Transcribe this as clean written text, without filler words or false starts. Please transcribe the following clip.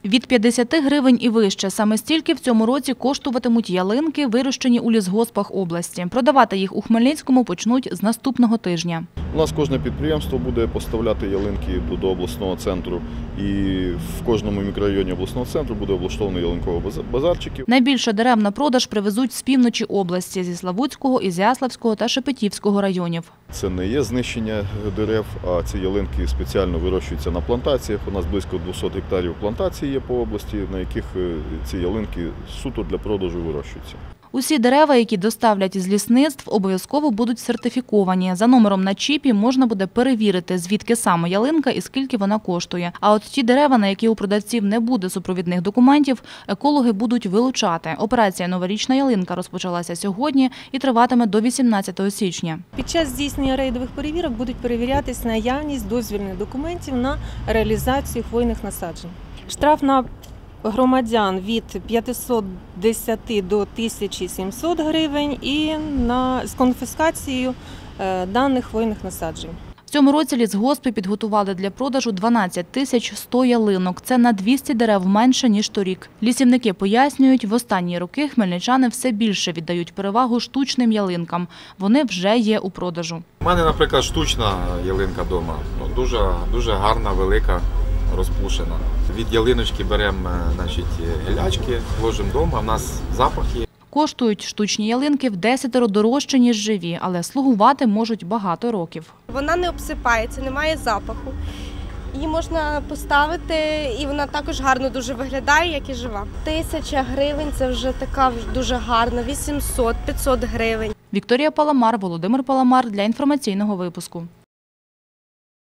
Від 50 гривень і вище. Саме стільки в цьому році коштуватимуть ялинки, вирощені у лісгоспах області. Продавати їх у Хмельницькому почнуть з наступного тижня. У нас кожне підприємство буде поставляти ялинки до обласного центру, і в кожному мікрорайоні обласного центру буде облаштований ялинковий базарчик. Найбільше дерев на продаж привезуть з півночі області – зі Славутського, Ізяславського та Шепетівського районів. Це не є знищення дерев, а ці ялинки спеціально вирощуються на плантаціях. У нас близько 200 гектарів плантацій є по області, на яких ці ялинки суто для продажу вирощуються. Усі дерева, які доставлять із лісництв, обов'язково будуть сертифіковані. За номером на чіпі можна буде перевірити, звідки саме ялинка і скільки вона коштує. А от ті дерева, на які у продавців не буде супровідних документів, екологи будуть вилучати. Операція «Новорічна ялинка» розпочалася сьогодні і триватиме до 18 січня. Під час здійснення рейдових перевірок будуть перевірятись наявність дозвільних документів на реалізацію хвойних насаджень. Штраф на громадян від 510 до 1700 гривень і з конфіскацією даних хвойних насаджень. В цьому році лісгоспи підготували для продажу 12 100 ялинок. Це на 200 дерев менше, ніж торік. Лісівники пояснюють, в останні роки хмельничани все більше віддають перевагу штучним ялинкам. Вони вже є у продажу. У мене, наприклад, штучна ялинка вдома. Дуже гарна, велика, розпушена. Від ялиночки беремо гілячки, ложимо вдома, у нас запах є. Коштують штучні ялинки в 10 дорожче, ніж живі, але слугувати можуть багато років. Вона не обсипається, не має запаху. Її можна поставити, і вона також гарно дуже виглядає, як і жива. 1000 гривень – це вже така дуже гарна, 800, 500 гривень. Вікторія Паламар, Володимир Паламар для інформаційного випуску.